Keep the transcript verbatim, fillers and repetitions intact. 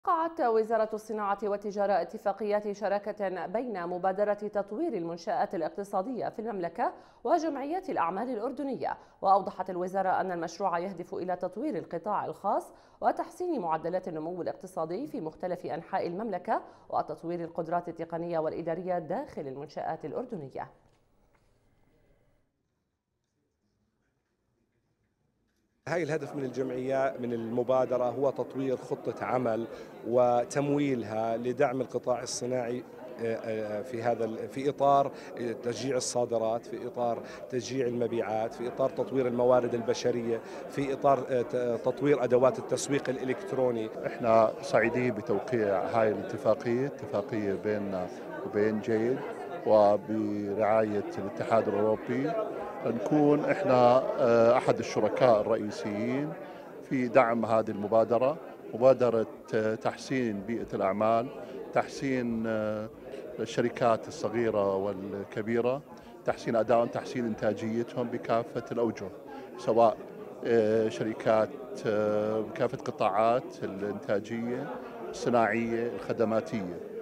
وقعت وزارة الصناعة والتجارة اتفاقيات شراكة بين مبادرة تطوير المنشآت الاقتصادية في المملكة وجمعيات الأعمال الأردنية. وأوضحت الوزارة أن المشروع يهدف إلى تطوير القطاع الخاص وتحسين معدلات النمو الاقتصادي في مختلف أنحاء المملكة وتطوير القدرات التقنية والإدارية داخل المنشآت الأردنية. هاي الهدف من الجمعية من المبادرة هو تطوير خطة عمل وتمويلها لدعم القطاع الصناعي في هذا في اطار تشجيع الصادرات، في اطار تشجيع المبيعات، في اطار تطوير الموارد البشريه، في اطار تطوير ادوات التسويق الالكتروني. احنا سعيدين بتوقيع هاي الاتفاقيه، اتفاقيه بيننا وبين جيد وبرعايه الاتحاد الاوروبي، نكون احنا احد الشركاء الرئيسيين في دعم هذه المبادره، مبادره تحسين بيئه الاعمال، تحسين الشركات الصغيره والكبيره، تحسين ادائهم، تحسين انتاجيتهم بكافه الاوجه، سواء شركات بكافه قطاعات الانتاجيه، الصناعيه، الخدماتيه.